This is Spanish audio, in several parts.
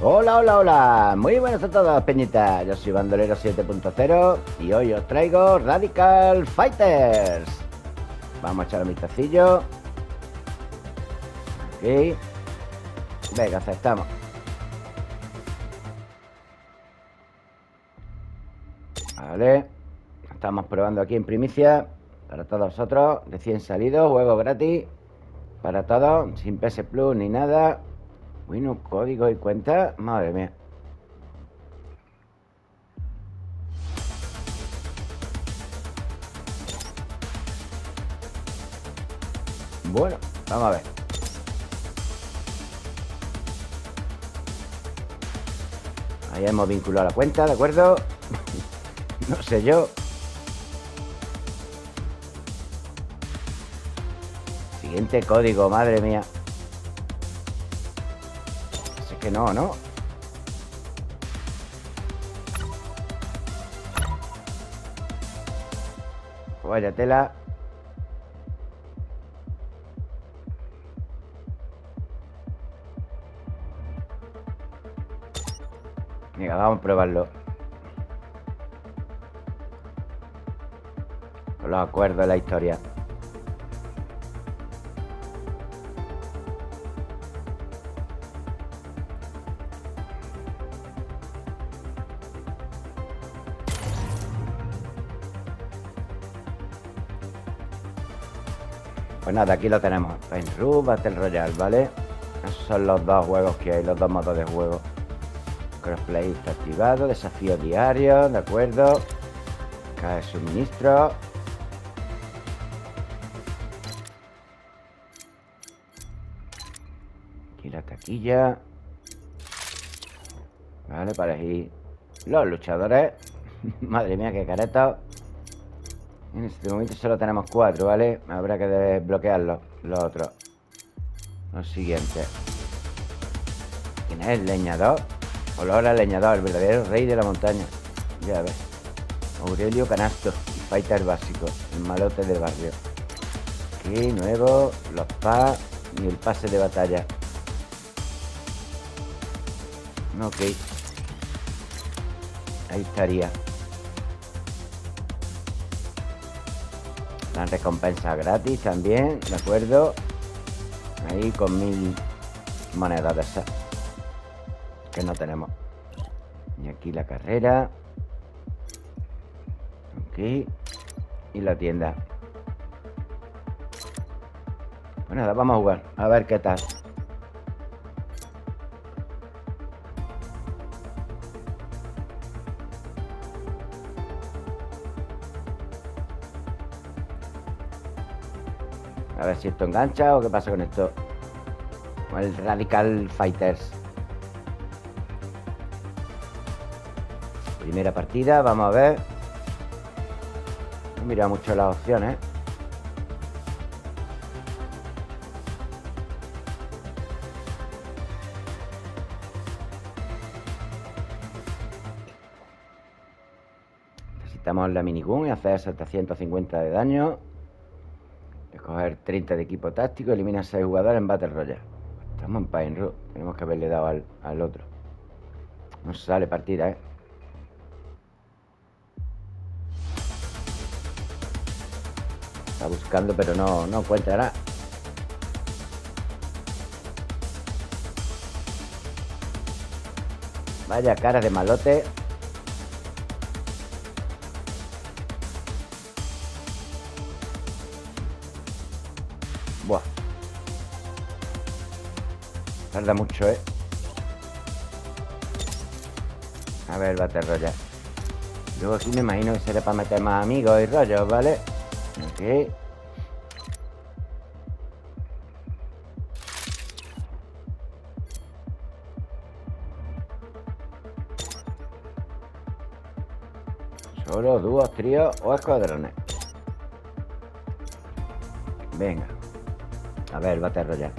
Hola, hola, hola. Muy buenas a todos, peñitas. Yo soy Bandolero 7.0 y hoy os traigo Radical Fighters. Vamos a echar un vistacillo. Aquí. Venga, aceptamos. Vale. Estamos probando aquí en primicia para todos vosotros. Recién salido, juego gratis para todos, sin PS Plus ni nada. Bueno, código y cuenta. Madre mía. Bueno, vamos a ver. Ahí hemos vinculado la cuenta, ¿de acuerdo? No sé yo. Siguiente código, madre mía. Es que no, ¿no? Vaya tela. Venga, vamos a probarlo. Con los acuerdos de la historia. Pues nada, aquí lo tenemos. Paintrush, Battle Royale, ¿vale? Esos son los dos juegos que hay, los dos modos de juego. Crossplay está activado, desafío diario, ¿de acuerdo? Cae suministro. Aquí la taquilla. Vale, para elegir los luchadores. Madre mía, qué caretos. En este momento solo tenemos 4, ¿vale? Habrá que desbloquearlos, los otros. Los siguientes. ¿Quién es el leñador? Olor al leñador, el verdadero rey de la montaña. Ya ves. Aurelio Canasto, fighter básico, el malote del barrio. Aquí, nuevo, los packs y el pase de batalla. Ok. Ahí estaría. La recompensa gratis también, ¿de acuerdo? Ahí con 1000 monedas de esas que no tenemos. Y aquí la carrera. Aquí. Y la tienda. Pues nada, vamos a jugar. A ver qué tal. A ver si esto engancha o qué pasa con esto. Con el Radical Fighters. Primera partida, vamos a ver. No mira mucho las opciones. Necesitamos la minigun y hacer 750 de daño. Escoger 30 de equipo táctico. Elimina 6 jugadores en Battle Royale. Estamos en Paintrush. Tenemos que haberle dado al otro. No sale partida, ¿eh? Está buscando, pero no encuentra nada. Vaya cara de malote. Buah. Tarda mucho, ¿eh? A ver, Battle Royale. Luego sí me imagino que será para meter más amigos y rollos, ¿vale? Ok. Solo, dúos, tríos o escuadrones. Venga. A ver, Battle Royale.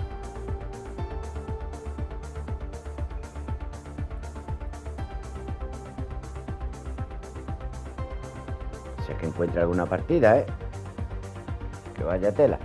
Si es que encuentra alguna partida, ¿eh? Que vaya tela.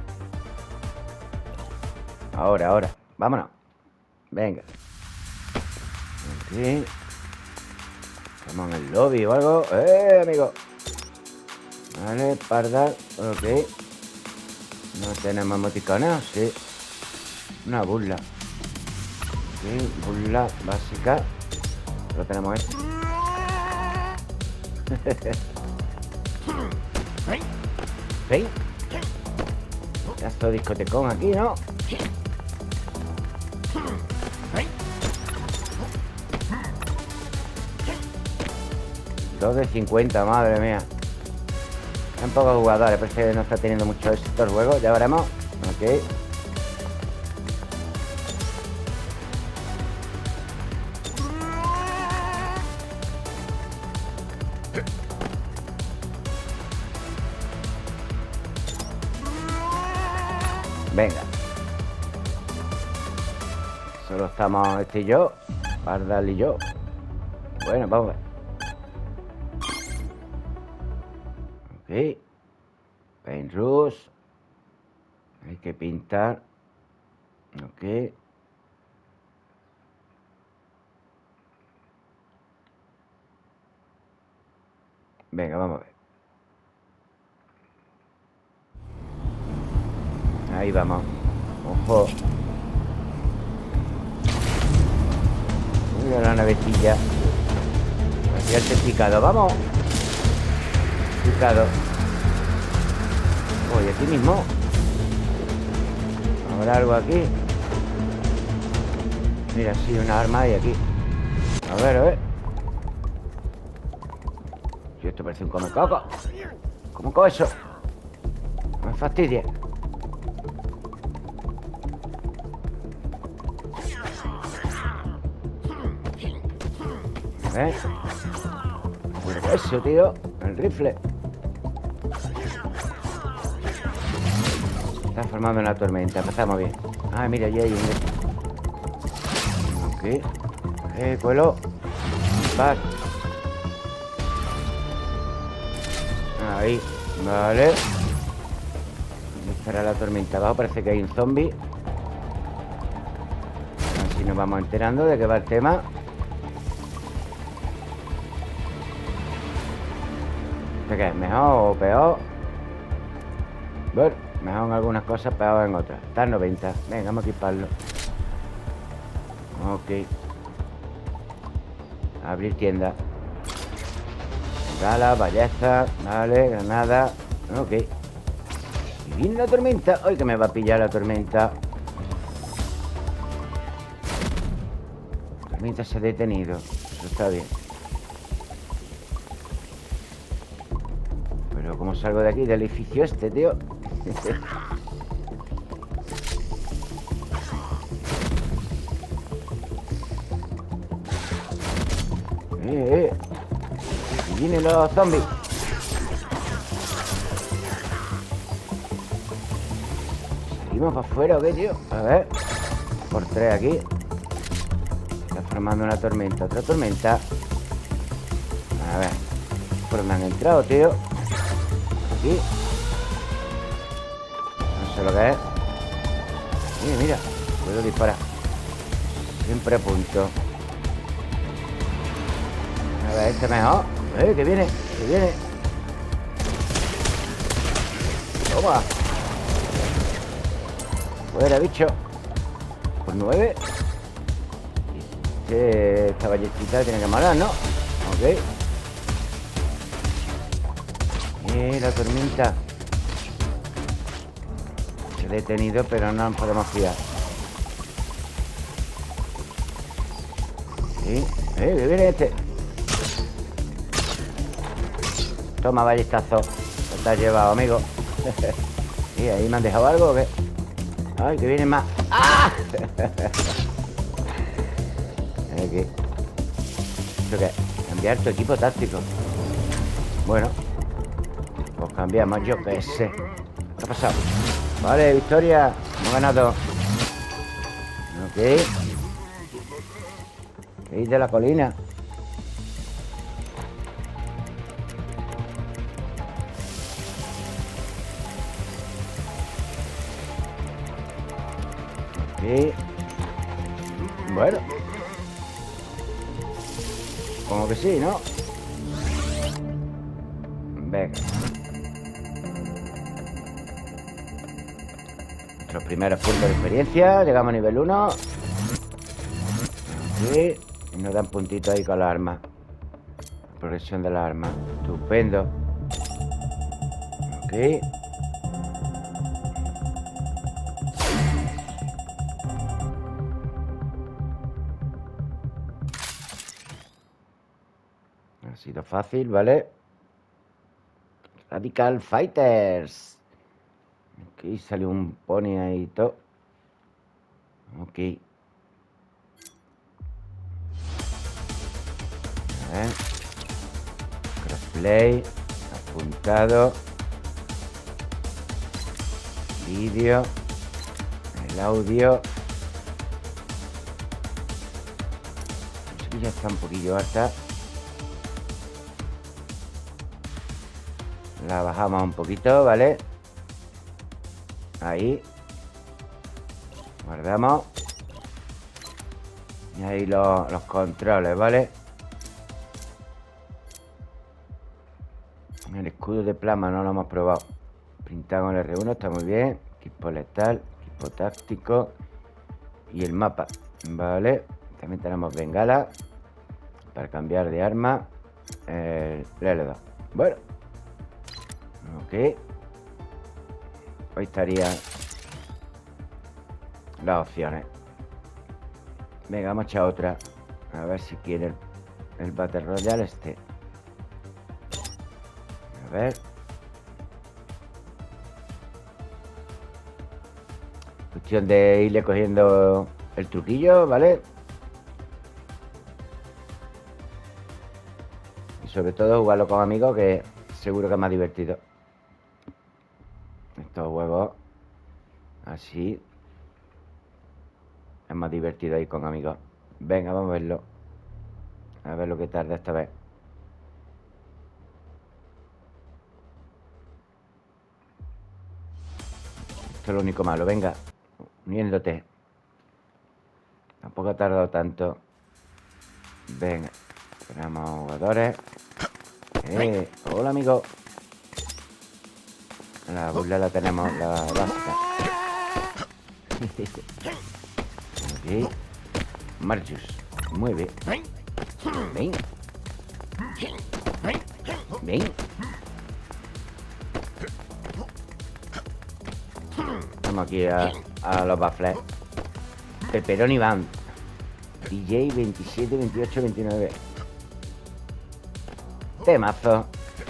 Ahora. Vámonos. Venga. Aquí. Estamos en el lobby o algo. Amigo! Vale, pardal. Ok. No tenemos emoticones, sí. Una burla. Ok, burla básica. Lo tenemos esto. ¿Sí? Pedazo discotecón aquí, ¿no? 2 de 50, madre mía. Hay pocos jugadores, parece que no está teniendo mucho éxito el juego. Ya veremos. Ok. Venga. Solo estamos este y yo. Pardal y yo. Bueno, vamos a ver. Ok. Paint Rush. Hay que pintar. Ok. Venga, vamos a ver. Ahí vamos. Ojo. Mira la navecilla. Así el picado. Vamos. Picado. Oye, aquí mismo. Habrá algo aquí. Mira, sí, una arma hay aquí. A ver, a ver. Si esto parece un comecoco. ¿Cómo con eso? No me fastidie. ¿Eh? Pero eso, tío. El rifle. Está formando una tormenta. Empezamos bien. Ah, mira, allí hay un... Ok. Cuelo. Back. Ahí. Vale. Estará la tormenta abajo. Parece que hay un zombie. Así nos vamos enterando de qué va el tema. ¿Qué es? ¿Mejor o peor? Bueno, mejor en algunas cosas, peor en otras. Está en 90. Venga, vamos a equiparlo. Ok. Abrir tienda. Gala, ballesta. Vale, granada. Ok. Y viene la tormenta. Ay, que me va a pillar la tormenta. La tormenta se ha detenido. Eso está bien. Pero ¿cómo salgo de aquí? Del edificio este, tío. Y vienen los zombies. ¿Seguimos para afuera o qué, tío? A ver. Por 3 aquí. Está formando una tormenta. Otra tormenta. A ver. ¿Por dónde han entrado, tío? Aquí. No sé lo que es. Mira. Puedo disparar. Siempre apunto. A ver, este mejor. Que viene. Toma. Fuera, bicho. Por 9. Esta ballecita tiene que malar, ¿no? Ok. La tormenta. Se ha detenido, pero no nos podemos fiar. Sí. Que viene este. Toma, ballestazo. Te has llevado, amigo. ¿Y ahí me han dejado algo o qué? Ay, que vienen más. ¡Ah! ¿Qué? ¿Esto qué? Cambiar tu equipo táctico. Bueno, pues cambiamos, yo qué sé. ¿Qué ha pasado? Vale, victoria. Hemos ganado. Ok. ¿Qué de la colina? Ok. Bueno. Supongo que sí, ¿no? Venga. Nuestros primeros puntos de experiencia. Llegamos a nivel 1. Sí. Y nos dan puntitos ahí con las armas. Progresión de las armas. Estupendo. Ok. Ha sido fácil, ¿vale? Radical Fighters. Aquí salió un pony ahí y todo. Ok. A ver. Crossplay. Apuntado. Vídeo. El audio. La musiquilla está un poquillo alta. La bajamos un poquito, ¿vale? Ahí. Guardamos. Y ahí los controles, ¿vale? El escudo de plasma no lo hemos probado. Pintado con el R1, está muy bien. Equipo letal, equipo táctico. Y el mapa, ¿vale? También tenemos bengala para cambiar de arma. El L2. Bueno. Ok. Ahí estarían las opciones. Venga, vamos a echar otra. A ver si quiere el Battle Royale este. A ver. Cuestión de irle cogiendo el truquillo, ¿vale? Y sobre todo jugarlo con amigos, que seguro que es más divertido. Estos juegos así es más divertido ir con amigos. Venga, vamos a verlo. A ver lo que tarda esta vez. Esto es lo único malo. Venga, uniéndote. Tampoco ha tardado tanto. Venga, tenemos jugadores. Hola, amigo. La burla la tenemos, la básica. Ok. Marjus. Mueve. Ven. Ven. Vamos aquí a los baffles. Pepperoni Band. DJ 27, 28, 29. Temazo.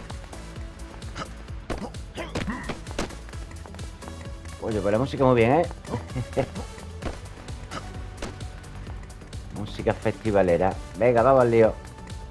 Oye, pues la música muy bien, ¿eh? Música festivalera. Venga, vamos al lío.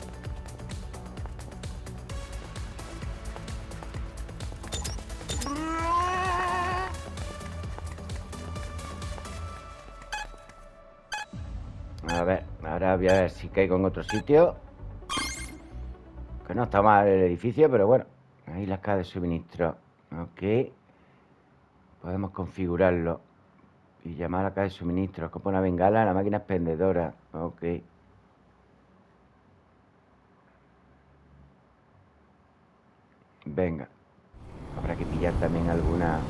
A ver, ahora voy a ver si caigo en otro sitio. Que no está mal el edificio, pero bueno. Ahí las cajas de suministro. Ok. Podemos configurarlo. Y llamar a la caja de suministro. Como una bengala, la máquina expendedora. Ok. Venga. Habrá que pillar también alguna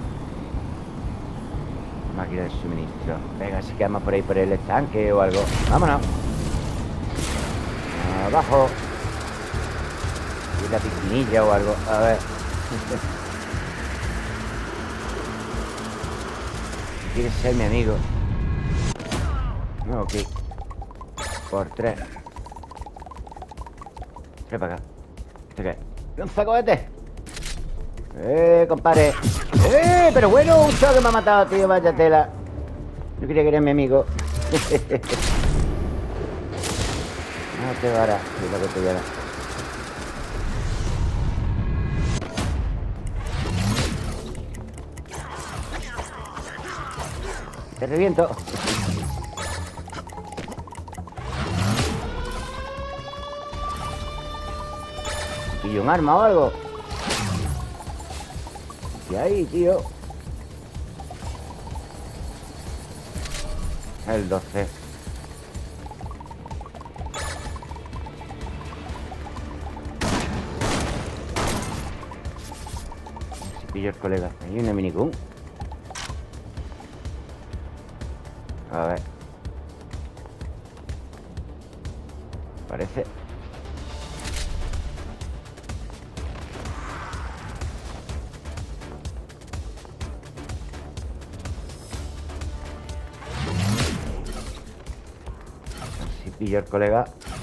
máquina de suministro. Venga, si quedamos por ahí por el estanque o algo. Vámonos. Abajo. Y la piscinilla o algo. A ver. Quieres ser mi amigo. Ok. Por 3. 3 para acá. ¿Esto qué es? ¡Lanza cohete! Compadre. Pero bueno, un choque me ha matado, tío. Vaya tela. Yo quería que eres mi amigo. No te vara. Es lo que te llama. Te reviento. ¿Y un arma o algo? ¿Qué hay, tío? El 12. pillo el colega. Hay una minicún. A ver. Parece. Si pillo el colega.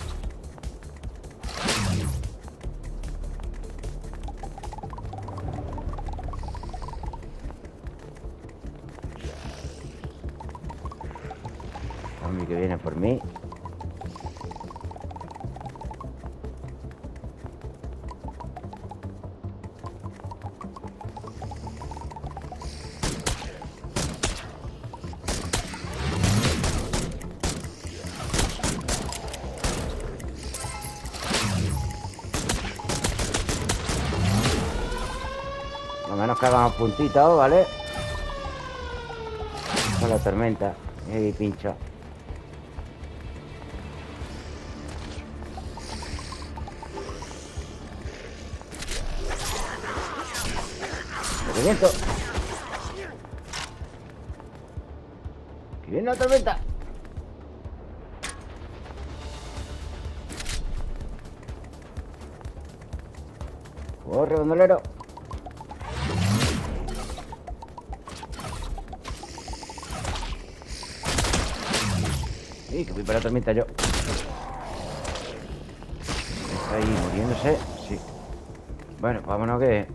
Zombie que viene por mí. Lo menos que hagamos puntitos, ¿vale? Con la tormenta. Y pincho. ¡Viento! ¡Que viene la tormenta! ¡Corre, bandolero! ¡Y que voy para la tormenta yo! Está ahí muriéndose. Sí. Bueno, vámonos que...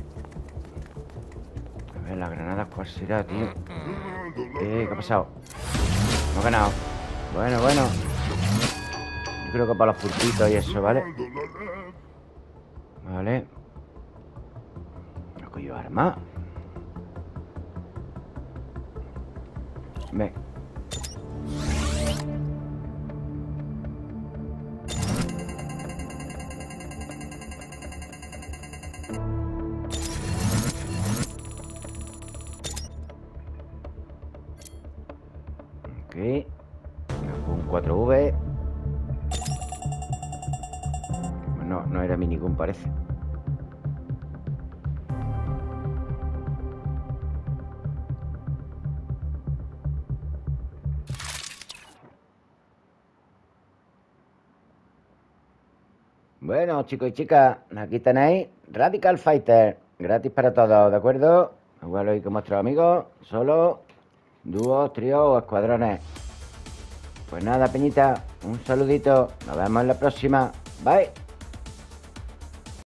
A ver, las granadas, ¿cuál será, tío? ¿Qué ha pasado? No he ganado. Bueno. Yo creo que para los puntitos y eso, ¿vale? Vale. No cogido arma. Ven. Ok. Un 4V. No era minicún, parece. Bueno, chicos y chicas, aquí tenéis Radical Fighter. Gratis para todos, ¿de acuerdo? Jugarlo ahí con vuestros amigos, solo, dúos, tríos o escuadrones. Pues nada, peñita, un saludito. Nos vemos en la próxima. Bye.